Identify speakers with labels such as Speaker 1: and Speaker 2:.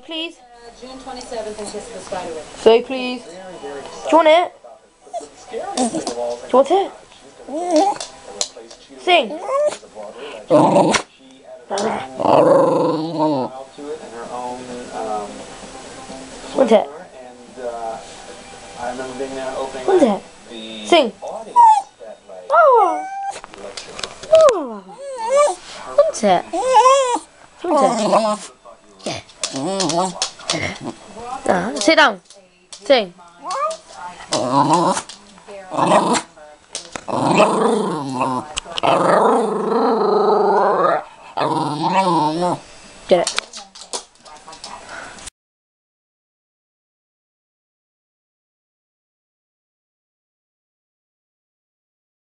Speaker 1: Please.
Speaker 2: June 27th is just the Spiderwick.
Speaker 1: Say please. Do you want it? Do you want it? Sing. What's it? What's it? Sing. Oh. Oh. What's it? What's it? Sit down. Sing. Get it.